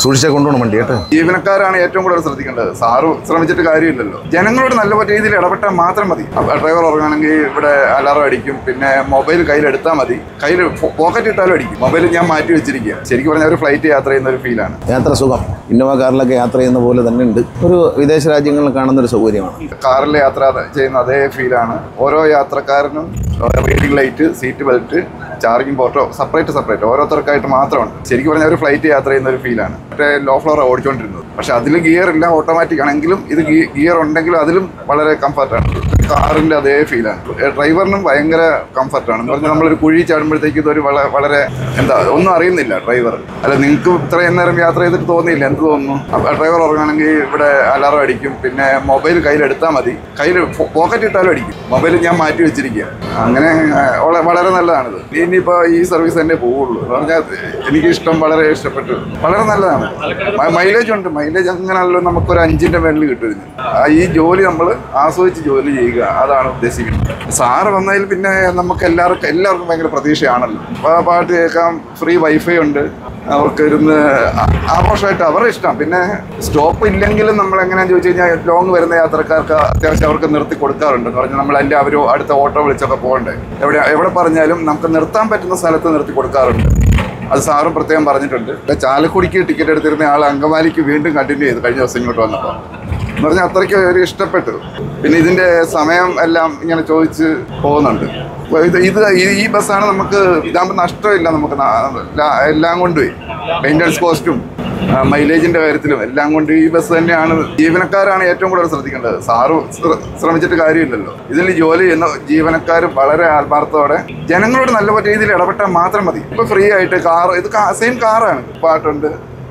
സൂക്ഷിച്ചാൽ കൊണ്ടുപോകണം വണ്ടി കേട്ടോ. ജീവനക്കാരാണ് ഏറ്റവും കൂടുതൽ ശ്രദ്ധിക്കേണ്ടത്. സാറ് ശ്രമിച്ചിട്ട് കാര്യമില്ലല്ലോ. ജനങ്ങളോട് നല്ല രീതിയിൽ ഇടപെട്ടാൽ മാത്രം മതി. ഡ്രൈവർ ഉറങ്ങുകയാണെങ്കിൽ ഇവിടെ അലാറം അടിക്കും. പിന്നെ മൊബൈൽ കയ്യിലെടുത്താൽ മതി. കയ്യിൽ പോക്കറ്റ് ഇട്ടാലും അടിക്കും. മൊബൈൽ ഞാൻ മാറ്റി വെച്ചിരിക്കുക. ശരിക്കും പറഞ്ഞാൽ ഒരു ഫ്ലൈറ്റ് യാത്ര ചെയ്യുന്ന ഒരു ഫീലാണ്. യാത്ര സുഖം. ഇന്നോവ കാറിലൊക്കെ യാത്ര ചെയ്യുന്ന പോലെ തന്നെ ഉണ്ട്. ഒരു വിദേശ രാജ്യങ്ങളിൽ കാണുന്ന ഒരു സൗകര്യമാണ്. കാറിൽ യാത്ര ചെയ്യുന്ന അതേ ഫീലാണ്. ഓരോ യാത്രക്കാരനും reading light, seat belt, charging പോർട്ടോ സെപ്പറേറ്റ് ഓരോരുത്തർക്കായിട്ട് മാത്രമാണ്. ശരിക്കും പറഞ്ഞാൽ ഒരു ഫ്ലൈറ്റ് യാത്ര ചെയ്യുന്ന ഒരു ഫീലാണ്. മറ്റേ ലോ ഫ്ലോർ ഓടിച്ചുകൊണ്ടിരുന്നത്. പക്ഷെ അതിൽ ഗിയർ ഇല്ല, ഓട്ടോമാറ്റിക് ആണെങ്കിലും ഇത് ഗിയർ ഉണ്ടെങ്കിലും അതിലും വളരെ കംഫർട്ടാണ്. കാറിൻ്റെ അതേ ഫീലാണ്. ഡ്രൈവറിനും ഭയങ്കര കംഫർട്ടാണ്. എന്ന് പറഞ്ഞാൽ നമ്മളൊരു കുഴി ചാടുമ്പോഴത്തേക്ക് ഇതൊരു വളരെ ഒന്നും അറിയുന്നില്ല ഡ്രൈവർ. അല്ല, നിങ്ങൾക്ക് ഇത്രയും നേരം യാത്ര ചെയ്തിട്ട് തോന്നിയില്ല? എന്ത് തോന്നുന്നു? ഡ്രൈവർ ഉറങ്ങുകയാണെങ്കിൽ ഇവിടെ അലാറം അടിക്കും. പിന്നെ മൊബൈൽ കയ്യിലെടുത്താൽ മതി. കയ്യിൽ പോക്കറ്റ് ഇട്ടാലും അടിക്കും. മൊബൈൽ ഞാൻ മാറ്റി വെച്ചിരിക്കുക. അങ്ങനെ വളരെ നല്ലതാണിത്. ഇനിയിപ്പോൾ ഈ സർവീസ് തന്നെ പോവുള്ളൂ. എന്ന് പറഞ്ഞാൽ എനിക്കിഷ്ടം, വളരെ ഇഷ്ടപ്പെട്ടു. വളരെ നല്ലതാണ്. മൈലേജ് ഉണ്ട്. മൈലേജ് അങ്ങനെയല്ലോ നമുക്കൊരു 5ന്റെ മേളിൽ കിട്ടും. ഈ ജോലി നമ്മൾ ആസ്വദിച്ച് ജോലി ചെയ്യുക, അതാണ് ഉദ്ദേശിക്കുന്നത്. സാറ് വന്നതിൽ പിന്നെ നമുക്ക് എല്ലാവർക്കും ഭയങ്കര പ്രതീക്ഷയാണല്ലോ. പാട്ട് കേൾക്കാം, ഫ്രീ വൈഫൈ ഉണ്ട്. അവർക്ക് ഇരുന്ന് ആഘോഷമായിട്ട് അവരുടെ ഇഷ്ടം. പിന്നെ സ്റ്റോപ്പ് ഇല്ലെങ്കിലും നമ്മൾ എങ്ങനെയാണെന്ന് ചോദിച്ചു കഴിഞ്ഞാൽ ലോങ് വരുന്ന യാത്രക്കാർക്ക് അത്യാവശ്യം അവർക്ക് നിർത്തി കൊടുക്കാറുണ്ട്. എന്ന് പറഞ്ഞാൽ നമ്മളെല്ലാം അവർ അടുത്ത ഓട്ടോ വിളിച്ചൊക്കെ പോകണ്ടേ. എവിടെ പറഞ്ഞാലും നമുക്ക് നിർത്താൻ പറ്റുന്ന സ്ഥലത്ത് നിർത്തി കൊടുക്കാറുണ്ട്. അത് സാറും പ്രത്യേകം പറഞ്ഞിട്ടുണ്ട്. ചാലക്കുടിക്ക് ടിക്കറ്റ് എടുത്തിരുന്ന ആൾ അങ്കമാലിക്ക് വീണ്ടും കണ്ടിന്യൂ ചെയ്തു കഴിഞ്ഞ ദിവസം ഇങ്ങോട്ട് വന്നപ്പോൾ. എന്ന് പറഞ്ഞാൽ അത്രയ്ക്ക് ഒരു ഇഷ്ടപ്പെട്ടു. പിന്നെ ഇതിൻ്റെ സമയം എല്ലാം ഇങ്ങനെ ചോദിച്ച് പോകുന്നുണ്ട്. ഈ ബസ്സാണ് നമുക്ക് ഇതാകുമ്പോൾ നഷ്ടമില്ല. നമുക്ക് എല്ലാം കൊണ്ടുപോയി മെയിൻ്റനൻസ് കോസ്റ്റും മൈലേജിൻ്റെ കാര്യത്തിലും എല്ലാം കൊണ്ട് ഈ ബസ് തന്നെയാണ്. ജീവനക്കാരാണ് ഏറ്റവും കൂടുതൽ ശ്രദ്ധിക്കേണ്ടത്. സാറ് ശ്രമിച്ചിട്ട് കാര്യമില്ലല്ലോ. ഇതിൽ ജോലി ചെയ്യുന്ന ജീവനക്കാർ വളരെ ആത്മാർത്ഥത്തോടെ ജനങ്ങളോട് നല്ല രീതിയിൽ ഇടപെട്ടാൽ മാത്രം മതി. ഇപ്പോൾ ഫ്രീ ആയിട്ട് കാർ, ഇത് സെയിം കാറാണ്. പാട്ടുണ്ട്.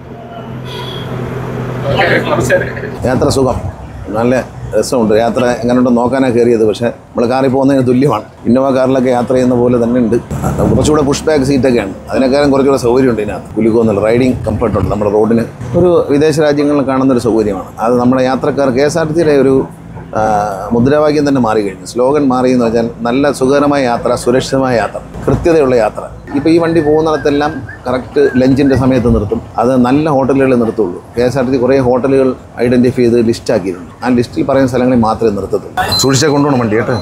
യാത്ര സുഖം. നല്ല രസമുണ്ട്. യാത്ര എങ്ങനെയുണ്ടെന്ന് നോക്കാനാണ് കയറിയത്. പക്ഷേ നമ്മൾ കാറിൽ പോകുന്നതിന് തുല്യമാണ്. ഇന്നോവ കാറിലൊക്കെ യാത്ര ചെയ്യുന്ന പോലെ തന്നെ ഉണ്ട്. കുറച്ചുകൂടെ പുഷ് ബാക്ക് സീറ്റൊക്കെയാണ്. അതിനേക്കാളും കുറച്ചുകൂടെ സൗകര്യമുണ്ട് ഇതിനകത്ത്. കുലുക്കമൊന്നുമില്ല. റൈഡിങ് കംഫർട്ടുണ്ട്. നമ്മുടെ റോഡിന് ഒരു വിദേശ രാജ്യങ്ങളിൽ കാണുന്നൊരു സൗകര്യമാണ്. അത് നമ്മുടെ യാത്രക്കാർ KSRTCയുടെ ഒരു മുദ്രാവാക്യം തന്നെ മാറിക്കഴിഞ്ഞു. സ്ലോഗൻ മാറിയെന്ന് വെച്ചാൽ നല്ല സുഖകരമായ യാത്ര, സുരക്ഷിതമായ യാത്ര, കൃത്യതയുള്ള യാത്ര. ഇപ്പോൾ ഈ വണ്ടി പോകുന്നിടത്തെല്ലാം കറക്റ്റ് ലഞ്ചിൻ്റെ സമയത്ത് നിർത്തും. അത് നല്ല ഹോട്ടലുകളിൽ നിർത്തുള്ളൂ. KSRTC കുറേ ഹോട്ടലുകൾ ഐഡൻറ്റിഫൈ ചെയ്ത് ലിസ്റ്റാക്കിയിട്ടുണ്ട്. ആ ലിസ്റ്റിൽ പറയുന്ന സ്ഥലങ്ങളിൽ മാത്രമേ നിർത്തത്തുള്ളൂ. സൂക്ഷിച്ചാൽ കൊണ്ടുപോകണം വണ്ടി കേട്ടോ.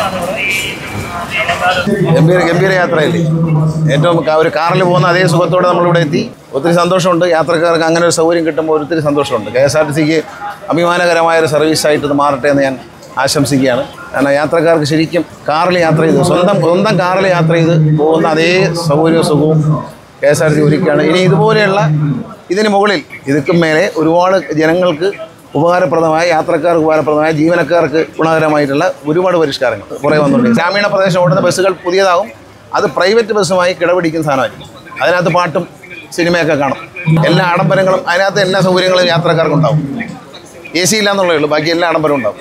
ഗംഭീര യാത്രയല്ലേ. ഏറ്റവും ഒരു കാറിൽ പോകുന്ന അതേ സുഖത്തോടെ നമ്മളിവിടെ എത്തി. ഒത്തിരി സന്തോഷമുണ്ട്. യാത്രക്കാർക്ക് അങ്ങനെ ഒരു സൗകര്യം കിട്ടുമ്പോൾ ഒത്തിരി സന്തോഷമുണ്ട്. KSRTCക്ക് അഭിമാനകരമായൊരു സർവീസായിട്ട് ഇത് മാറട്ടെ എന്ന് ഞാൻ ആശംസിക്കുകയാണ്. കാരണം യാത്രക്കാർക്ക് ശരിക്കും കാറിൽ യാത്ര ചെയ്ത് സ്വന്തം കാറിൽ യാത്ര ചെയ്ത് പോകുന്ന അതേ സൗകര്യവും സുഖവും KSRTC ഒരുക്കുകയാണ്. ഇനി ഇതുപോലെയുള്ള ഇതിന് മുകളിൽ ഇതൊക്കെ മേലെ ഒരുപാട് ജനങ്ങൾക്ക് ഉപകാരപ്രദമായ, യാത്രക്കാർക്ക് ഉപകാരപ്രദമായ, ജീവനക്കാർക്ക് ഗുണകരമായിട്ടുള്ള ഒരുപാട് പരിഷ്കാരങ്ങൾ കുറേ വന്നുകൊണ്ട് ഗ്രാമീണ പ്രദേശം ഓടുന്ന ബസ്സുകൾ പുതിയതാകും. അത് പ്രൈവറ്റ് ബസ്സുമായി കിടപിടിക്കുന്ന സാധനമായിരിക്കും. അതിനകത്ത് പാട്ടും സിനിമയൊക്കെ കാണും. എല്ലാ ആഡംബരങ്ങളും അതിനകത്ത് എല്ലാ സൗകര്യങ്ങളും യാത്രക്കാർക്കുണ്ടാവും. AC ഇല്ല എന്നുള്ളതേ ഉള്ളൂ. ബാക്കി എല്ലാ ആഡംബരവും ഉണ്ടാവും.